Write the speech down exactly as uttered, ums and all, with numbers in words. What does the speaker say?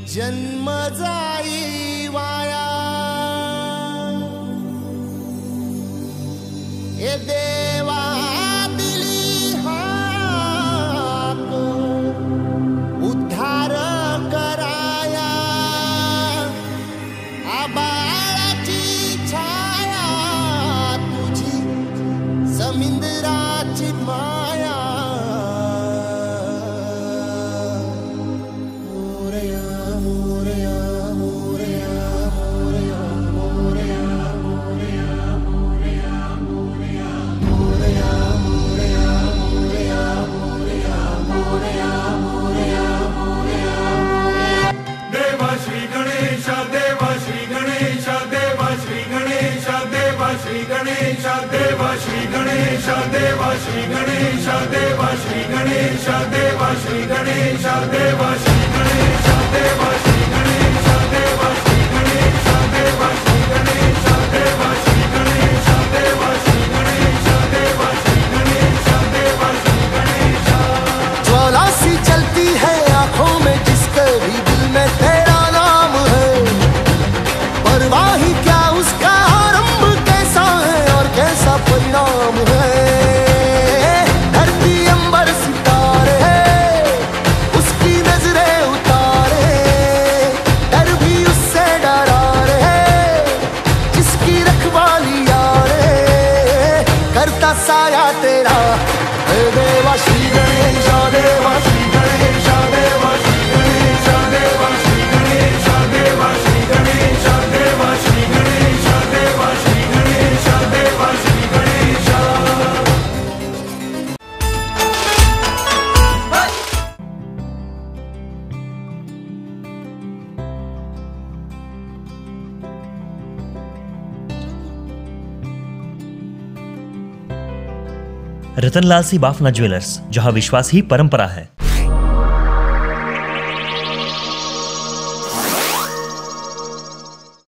जन्म जाई वाया, ए देवा दिली हाक उद्धार कराया, आबाळाची छाया तुझी समिंदराची माया, श्री गणेश देवा श्री गणेश देवा श्री गणेश देवा श्री गणेश देवा श्री गणेश देवा श्री गणेश देवा श्री गणेश देवा श्री गणेश देवा श्री गणेश देवा श्री गणेश देवा श्री गणेश देवा श्री गणेश देवा श्री गणेश। ज्वाला सी चलती है आंखों में जिसके भी दिल में तेरा नाम है, परवाह ही क्या उसका कैसा परिणाम है। धरती अंबर सितारे उसकी नजरें उतारे, डर भी उससे डरा रहे जिसकी रखवाली यारे, करता साया तेरा हे देवा श्री गणेश देवा श्री गणेश देवा श्री गणेश देवा श्री गणेश देवा श्री गणेश देवा श्री गणेश देवा श्री गणेश देवा श्री गणेश। रतनलाल सी बाफना ज्वेलर्स, जहां विश्वास ही परंपरा है।